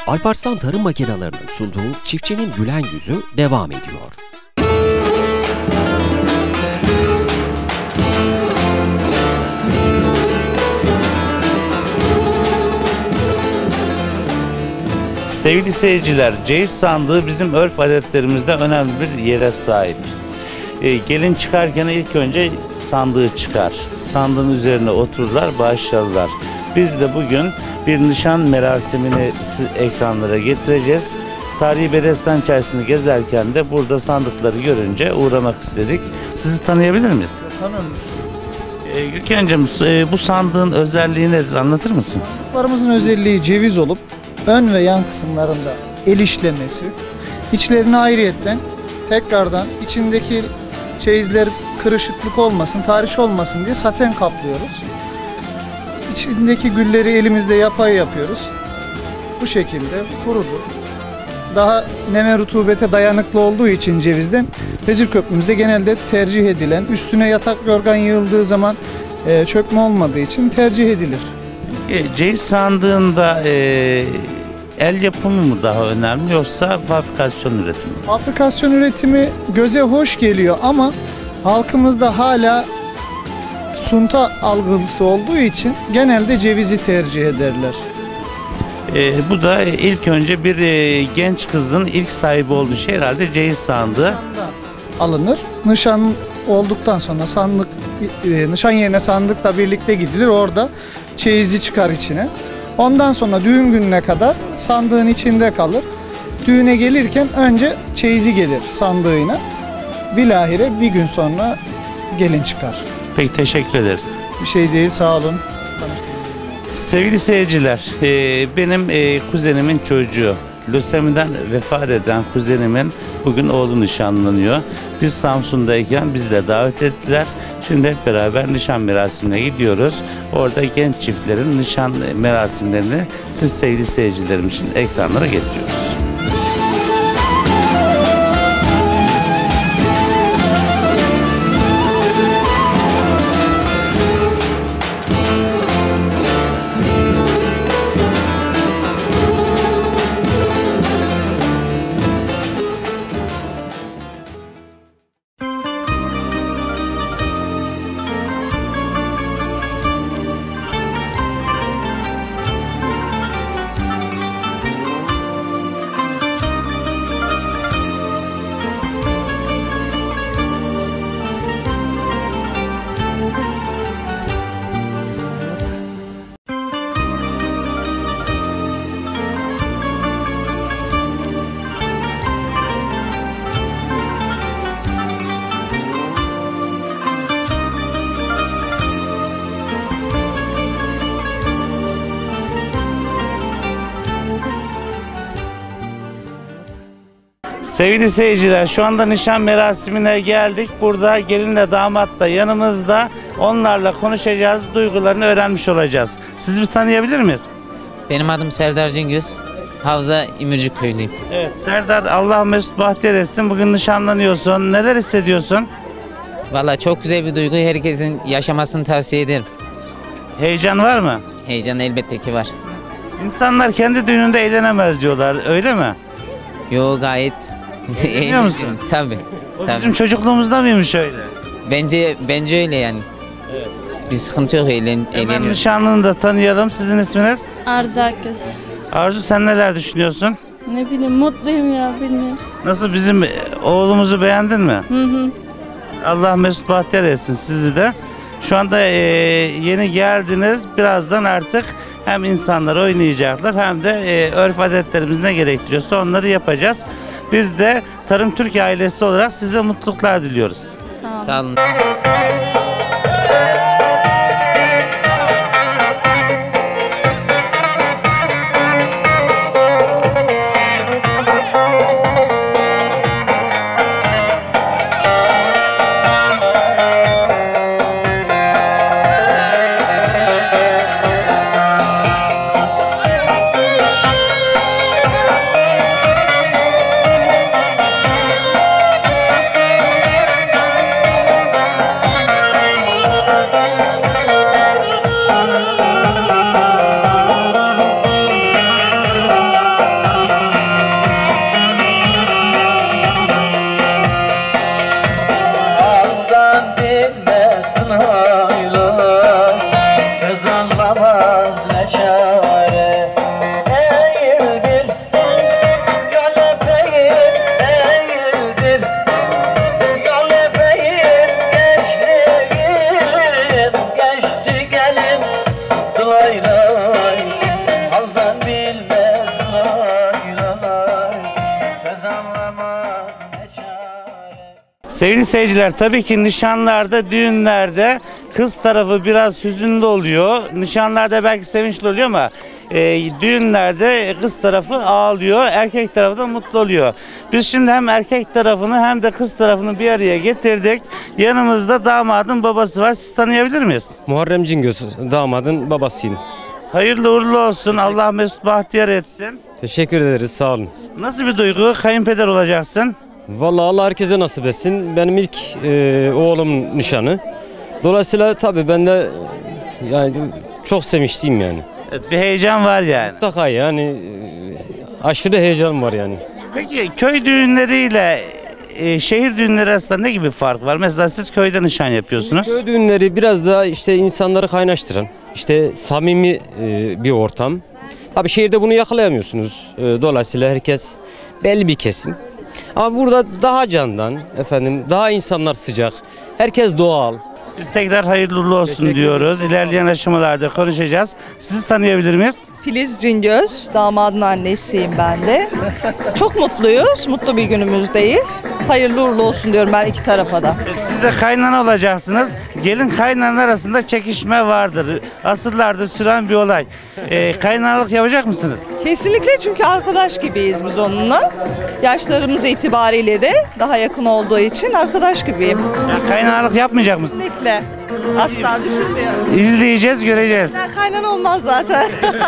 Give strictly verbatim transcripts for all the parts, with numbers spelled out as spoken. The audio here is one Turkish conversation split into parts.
Alparslan Tarım Makinelerinin sunduğu Çiftçinin Gülen Yüzü devam ediyor. Sevgili seyirciler, ceyiz sandığı bizim örf adetlerimizde önemli bir yere sahip. E, gelin çıkarken ilk önce sandığı çıkar. Sandığın üzerine otururlar, bağışlarlar. Biz de bugün bir nişan merasimini ekranlara getireceğiz. Tarihi Bedesten Çarşısı'nı gezerken de burada sandıkları görünce uğramak istedik. Sizi tanıyabilir miyiz? Tanıyorum. E, Gökhan'cığım, e, bu sandığın özelliği nedir? Anlatır mısın? Sandıklarımızın özelliği ceviz olup ön ve yan kısımlarında el işlemesi, içlerine ayrıyetten tekrardan içindeki çeyizler kırışıklık olmasın, tahriş olmasın diye saten kaplıyoruz. İçindeki gülleri elimizde yapay yapıyoruz. Bu şekilde kurudu. Daha neme rutubete dayanıklı olduğu için cevizden vezir köprümüzde genelde tercih edilen, üstüne yatak yorgan yığıldığı zaman e, çökme olmadığı için tercih edilir. E, ceyiz sandığında e, el yapımı mı daha önemli yoksa fabrikasyon üretimi mi? Fabrikasyon üretimi göze hoş geliyor ama halkımızda hala sunta algısı olduğu için genelde cevizi tercih ederler. E, bu da ilk önce bir e, genç kızın ilk sahibi olduğu şey herhalde ceyiz sandığı. Alınır. Nişan olduktan sonra sandık, e, nişan yerine sandıkla birlikte gidilir. Orada çeyizi çıkar içine. Ondan sonra düğün gününe kadar sandığın içinde kalır. Düğüne gelirken önce çeyizi gelir sandığına. Bilahare bir gün sonra gelin çıkar. Peki, teşekkür ederiz. Bir şey değil, sağ olun. Sevgili seyirciler, e, benim e, kuzenimin çocuğu, lösemiden vefat eden kuzenimin bugün oğlu nişanlanıyor. Biz Samsun'dayken bizi de davet ettiler. Şimdi hep beraber nişan merasimine gidiyoruz. Orada genç çiftlerin nişan merasimlerini siz sevgili seyircilerim için ekranlara getiriyoruz. Sevgili seyirciler, şu anda nişan merasimine geldik. Burada gelinle damat da yanımızda. Onlarla konuşacağız, duygularını öğrenmiş olacağız. Sizi bir tanıyabilir miyiz? Benim adım Serdar Cingöz. Havza İmircik köylüyüm. Evet Serdar, Allah mesut bahtiyar etsin. Bugün nişanlanıyorsun. Neler hissediyorsun? Vallahi çok güzel bir duygu. Herkesin yaşamasını tavsiye ederim. Heyecan var mı? Heyecan elbette ki var. İnsanlar kendi düğününde eğlenemez diyorlar, öyle mi? Yo, gayet Eğleniyor musun? Tabii. O tabii. bizim çocukluğumuzda mıymış öyle? Bence bence öyle yani. Evet. Bir sıkıntı yok, eğlen, Hemen eğleniyoruz. nişanlını da tanıyalım. Sizin isminiz? Arzu Akgöz. Arzu, sen neler düşünüyorsun? Ne bileyim, mutluyum ya, bilmiyorum. Nasıl, bizim oğlumuzu beğendin mi? Hı hı. Allah mesut bahtiyar etsin sizi de. Şu anda e, yeni geldiniz. Birazdan artık hem insanlar oynayacaklar hem de e, örf adetlerimiz ne gerektiriyorsa onları yapacağız. Biz de Tarım Türkiye ailesi olarak size mutluluklar diliyoruz. Sağ olun. Sağ olun. Sevgili seyirciler, tabii ki nişanlarda, düğünlerde kız tarafı biraz hüzünlü oluyor. Nişanlarda belki sevinçli oluyor ama e, düğünlerde kız tarafı ağlıyor, erkek tarafı da mutlu oluyor. Biz şimdi hem erkek tarafını hem de kız tarafını bir araya getirdik. Yanımızda damadın babası var. Siz tanıyabilir miyiz? Muharrem Cingöz, damadın babasıyım. Hayırlı uğurlu olsun. Allah mesut bahtiyar etsin. Teşekkür ederiz, sağ olun. Nasıl bir duygu? Kayınpeder olacaksın. Vallahi Allah herkese nasip etsin. Benim ilk e, oğlum nişanı. Dolayısıyla tabii ben de yani çok sevinçliyim yani. Evet, bir heyecan var yani. Mutlaka yani e, aşırı heyecan var yani. Peki köy düğünleriyle e, şehir düğünleri arasında ne gibi fark var? Mesela siz köyde nişan yapıyorsunuz. Köy düğünleri biraz daha işte insanları kaynaştıran, işte samimi e, bir ortam. Tabii şehirde bunu yakalayamıyorsunuz. E, dolayısıyla herkes belli bir kesim. Ama burada daha candan, efendim, daha insanlar sıcak. Herkes doğal. Biz tekrar hayırlı uğurlu olsun Teşekkür diyoruz. İlerleyen aşamalarda konuşacağız. Sizi tanıyabilir miyiz? Filiz Cingöz, damadın annesiyim ben de. Çok mutluyuz, mutlu bir günümüzdeyiz. Hayırlı uğurlu olsun diyorum ben iki tarafa da. Evet, siz de kaynana olacaksınız. Gelin kaynana arasında çekişme vardır. Asırlardır süren bir olay. Ee, kaynanalık yapacak mısınız? Kesinlikle, çünkü arkadaş gibiyiz biz onunla. Yaşlarımız itibariyle de daha yakın olduğu için arkadaş gibiyim. Ya, kaynanalık yapmayacak mısınız? Kesinlikle. Asla düşünmüyorum. İzleyeceğiz, göreceğiz. Ben kaynan olmaz zaten.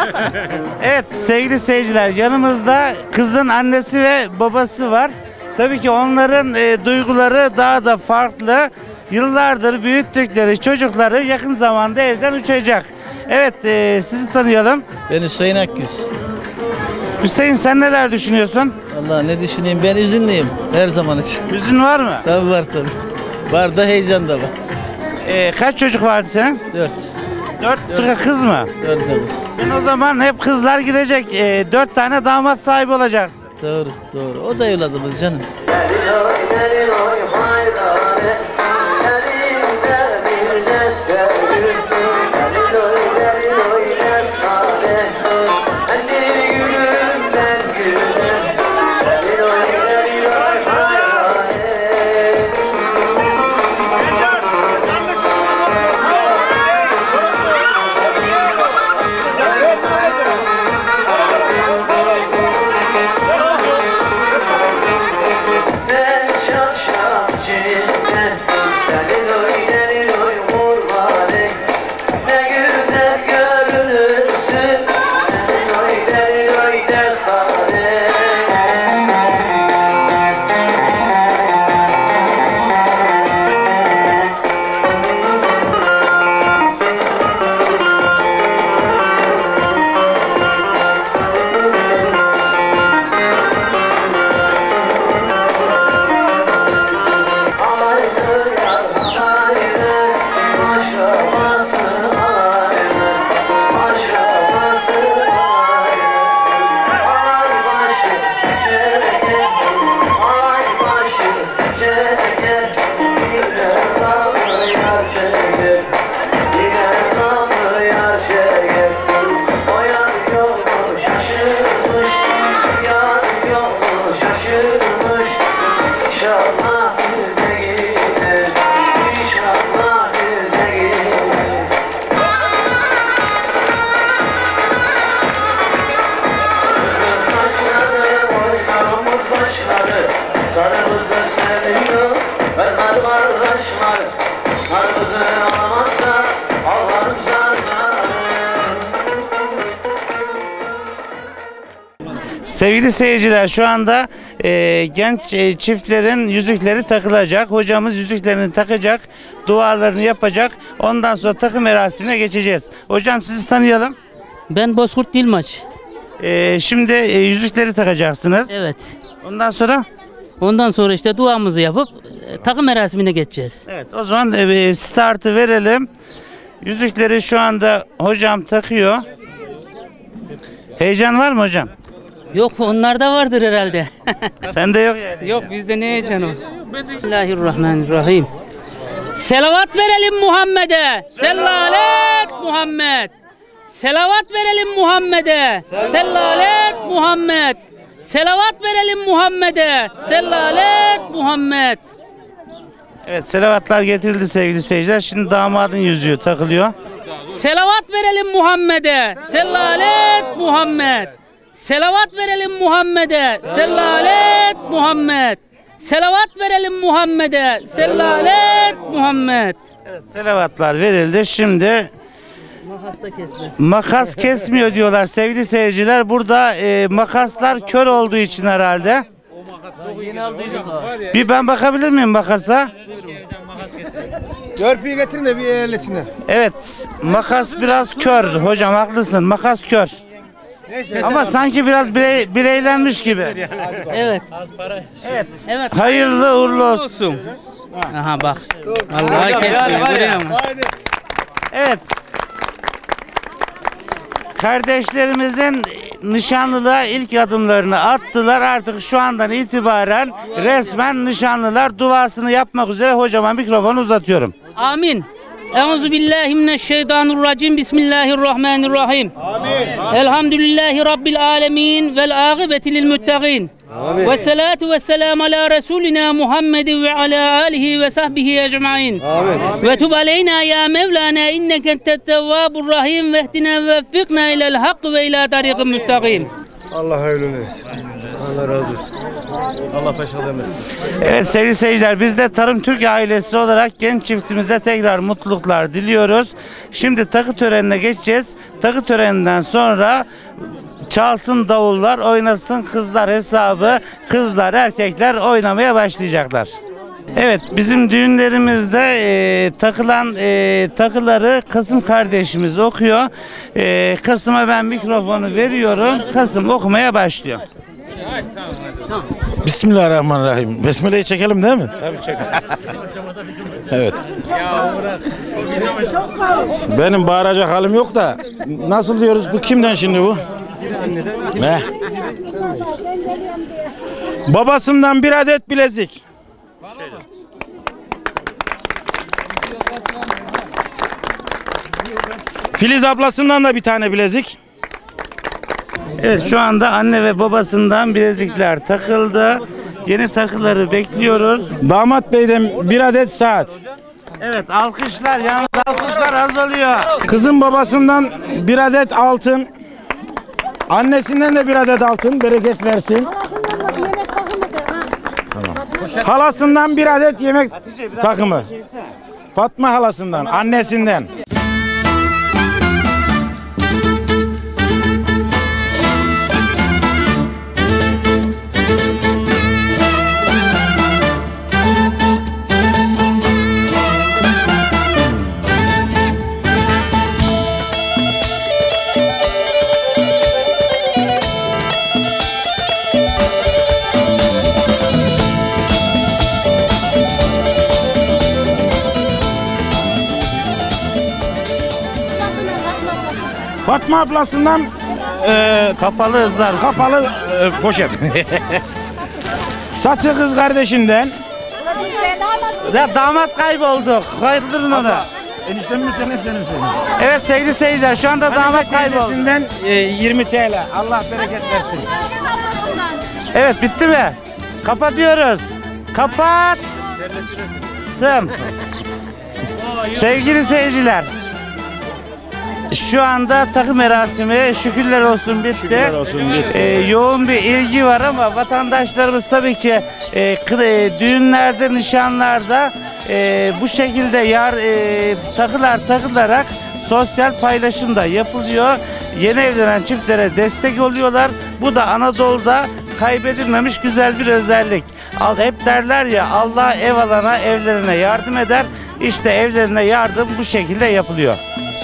Evet sevgili seyirciler, yanımızda kızın annesi ve babası var. Tabii ki onların e, duyguları daha da farklı. Yıllardır büyüttükleri çocukları yakın zamanda evden uçacak. Evet, e, sizi tanıyalım. Ben Hüseyin Akgüz. Hüseyin, sen neler düşünüyorsun? Vallahi ne düşüneyim, ben üzünlüyüm her zaman için. Hüzün var mı? Tabii var tabii. Var da heyecan da var. E, kaç çocuk vardı senin? Dört. Dört, Dört. kız mı? Dört de kız. Sen o zaman hep kızlar gidecek. E, dört tane damat sahibi olacaksın. Doğru, doğru. O da evladımız canım. Sevgili seyirciler, şu anda e, genç e, çiftlerin yüzükleri takılacak. Hocamız yüzüklerini takacak, dualarını yapacak. Ondan sonra takım merasimine geçeceğiz. Hocam, sizi tanıyalım. Ben Bozkurt Dilmaç. E, şimdi e, yüzükleri takacaksınız. Evet. Ondan sonra? Ondan sonra işte duamızı yapıp e, takım merasimine geçeceğiz. Evet, o zaman e, startı verelim. Yüzükleri şu anda hocam takıyor. Heyecan var mı hocam? Yok, onlarda vardır herhalde. Sende yok yani. Yok, bizde ne heyecan olsun. Bismillahirrahmanirrahim. Selavat verelim Muhammed'e. Selalet Muhammed. Selavat verelim Muhammed'e. Selalet Muhammed. Selavat verelim Muhammed'e. Selalet Muhammed. Evet, selavatlar getirildi sevgili seyirciler. Şimdi damadın yüzüğü takılıyor. Selavat verelim Muhammed'e. Sellalet Muhammed. Selavat verelim Muhammed'e. Sellalet Muhammed. Selavat verelim Muhammed'e. Sellalet Muhammed. Evet, selavatlar verildi. Şimdi makas kesmiyor diyorlar sevgili seyirciler. Burada e, makaslar kör olduğu için herhalde. Bir ben bakabilir miyim makasa? Törpüyü getirin de bir yerleşsinler. Evet, makas biraz kör hocam, haklısın, makas kör. Neyse. Ama sanki biraz birey, bireylenmiş gibi. Evet. Evet. Evet. Hayırlı uğurlu olsun. Olsun. Aha bak. Vallahi kesti. Görüyor musun? Evet. Kardeşlerimizin nişanlılığa ilk adımlarını attılar. Artık şu andan itibaren resmen nişanlılar duasını yapmak üzere. Hocama mikrofonu uzatıyorum. Amin. Euzu billahi mineşşeytanirracim. Bismillahirrahmanirrahim. Amin. Elhamdülillahi rabbil alamin vel akibeti lil muttaqin. Amin. Ve salatu ve selam ala Resulina Muhammedin ve ala alihi ve sahbihi ecmaîn. Amin. Ve tub aleyna ya Mevlana inneke entet tevvabur rahim ve ihdina ve fikna ila'l hak ve ila tariqin müstakim. Allah hayırlı etsin. Allah razı olsun. Allah peşa demesin. Evet sevgili seyirciler, biz de Tarım Türk ailesi olarak genç çiftimize tekrar mutluluklar diliyoruz. Şimdi takı törenine geçeceğiz. Takı töreninden sonra çalsın davullar, oynasın kızlar hesabı, kızlar erkekler oynamaya başlayacaklar. Evet, bizim düğünlerimizde e, takılan e, takıları Kasım kardeşimiz okuyor. E, Kasım'a ben mikrofonu veriyorum. Kasım okumaya başlıyor. Bismillahirrahmanirrahim. Besmele'yi çekelim değil mi? Tabii çekelim. Evet. Benim bağıracak halim yok da nasıl diyoruz, bu kimden şimdi bu? Ne? Babasından bir adet bilezik. Filiz ablasından da bir tane bilezik. Evet, şu anda anne ve babasından bilezikler takıldı. Yeni takıları bekliyoruz. Damat beyden bir adet saat. Evet, alkışlar, yalnız alkışlar azalıyor. Kızın babasından bir adet altın. Annesinden de bir adet altın, bereket versin. Tamam. Halasından bir adet yemek takımı. Fatma halasından, annesinden. Fatma ablasından e, kapalı ızlar, kapalı e, poşet. Satı kız kardeşinden. Ya damat kayboldu. Kaydırın onu. Eniştem mi senin, senin senin. Evet sevgili seyirciler, şu anda damat kayboldu. E, yirmi TL. Allah bereket versin. Evet, bitti mi? Kapatıyoruz. Kapat. Tamam. Sevgili seyirciler, şu anda takı merasimi şükürler olsun bitti. Şükürler olsun bitti. Ee, yoğun bir ilgi var ama vatandaşlarımız tabii ki e, kı- düğünlerde, nişanlarda e, bu şekilde yar, e, takılar takılarak sosyal paylaşım da yapılıyor. Yeni evlenen çiftlere destek oluyorlar. Bu da Anadolu'da kaybedilmemiş güzel bir özellik. Al, hep derler ya, Allah ev alana evlerine yardım eder. İşte evlerine yardım bu şekilde yapılıyor.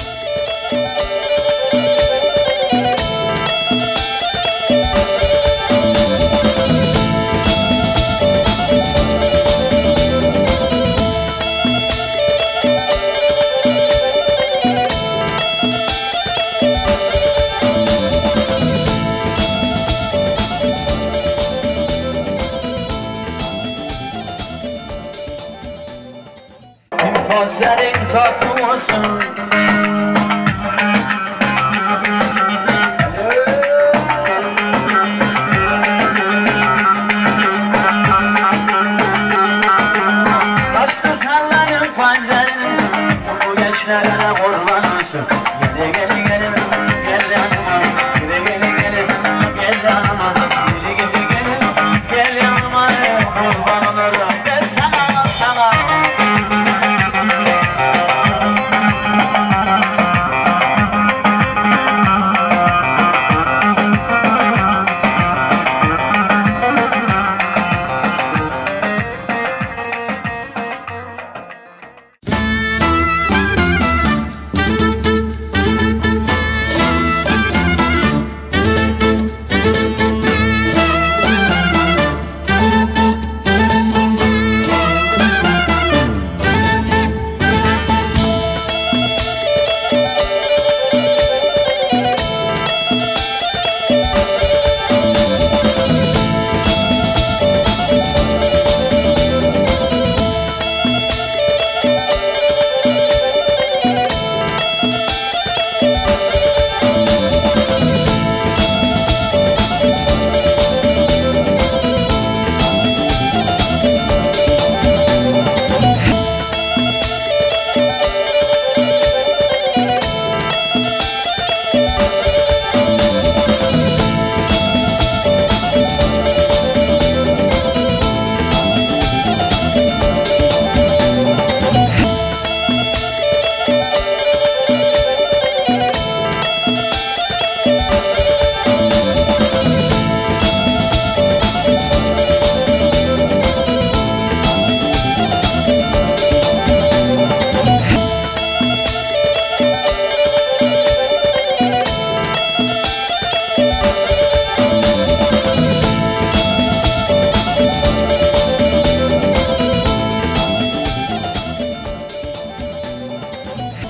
Senin tatlı olsun. Kaçtı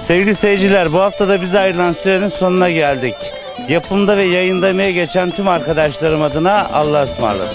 Sevgili seyirciler, bu hafta da bize ayrılan sürenin sonuna geldik. Yapımda ve yayında emeği geçen tüm arkadaşlarım adına Allah'a ısmarladık.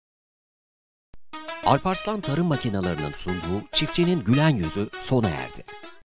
Alparslan Tarım Makinalarının sunduğu Çiftçinin Gülen Yüzü sona erdi.